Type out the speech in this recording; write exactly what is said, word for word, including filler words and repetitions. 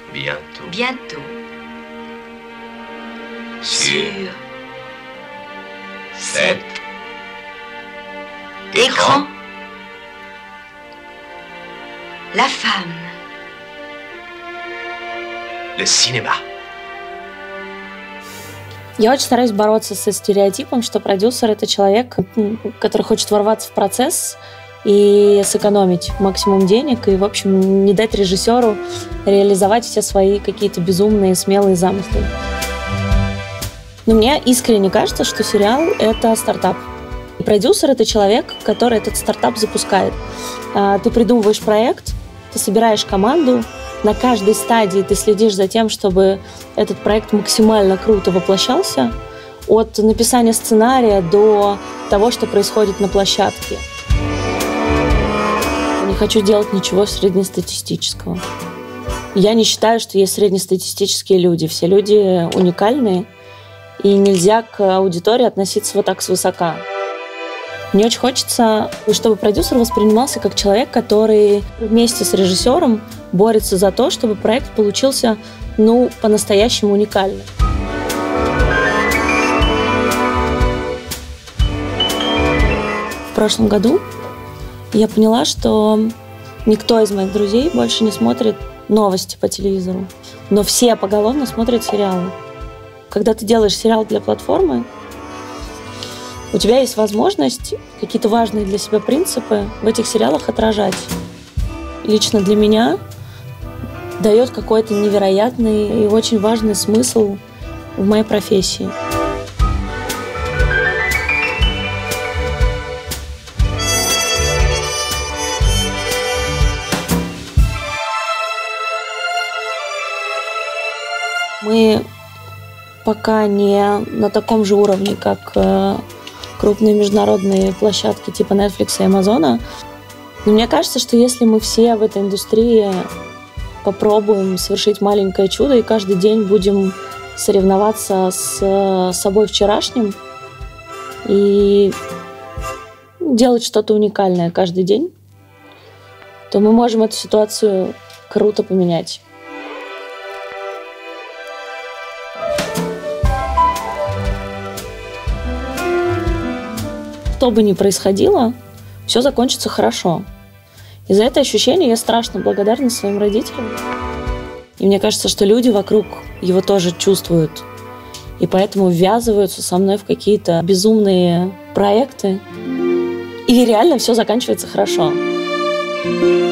Bientôt. Bientôt. Sur. Sur. Cet. Écran. La femme. Le cinéma. Я очень стараюсь бороться со стереотипом, что продюсер — это человек, который хочет ворваться в процесс и сэкономить максимум денег, и, в общем, не дать режиссеру реализовать все свои какие-то безумные, смелые замыслы. Но мне искренне кажется, что сериал — это стартап. И продюсер — это человек, который этот стартап запускает. Ты придумываешь проект, ты собираешь команду, на каждой стадии ты следишь за тем, чтобы этот проект максимально круто воплощался, от написания сценария до того, что происходит на площадке. Не хочу делать ничего среднестатистического. Я не считаю, что есть среднестатистические люди. Все люди уникальные, и нельзя к аудитории относиться вот так свысока. Мне очень хочется, чтобы продюсер воспринимался как человек, который вместе с режиссером борется за то, чтобы проект получился, ну, по-настоящему уникальным. В прошлом году я поняла, что никто из моих друзей больше не смотрит новости по телевизору, но все поголовно смотрят сериалы. Когда ты делаешь сериал для платформы, у тебя есть возможность какие-то важные для себя принципы в этих сериалах отражать. Лично для меня дает какой-то невероятный и очень важный смысл в моей профессии. Мы пока не на таком же уровне, как крупные международные площадки типа Netflix и Amazon. Но мне кажется, что если мы все в этой индустрии попробуем совершить маленькое чудо и каждый день будем соревноваться с собой вчерашним и делать что-то уникальное каждый день, то мы можем эту ситуацию круто поменять. Что бы ни происходило, все закончится хорошо. И за это ощущение я страшно благодарна своим родителям. И мне кажется, что люди вокруг его тоже чувствуют. И поэтому ввязываются со мной в какие-то безумные проекты. И реально все заканчивается хорошо.